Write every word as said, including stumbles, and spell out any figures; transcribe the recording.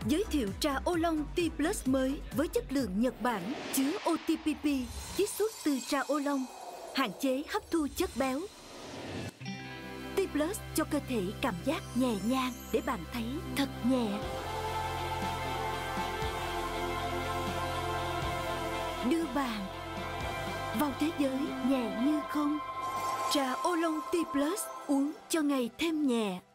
Giới thiệu trà ô long T Plus mới với chất lượng Nhật Bản, chứa o tê pê pê, chiết xuất từ trà ô long, hạn chế hấp thu chất béo. T Plus cho cơ thể cảm giác nhẹ nhàng để bạn thấy thật nhẹ. Đưa bạn vào thế giới nhẹ như không. Trà ô long T Plus, uống cho ngày thêm nhẹ.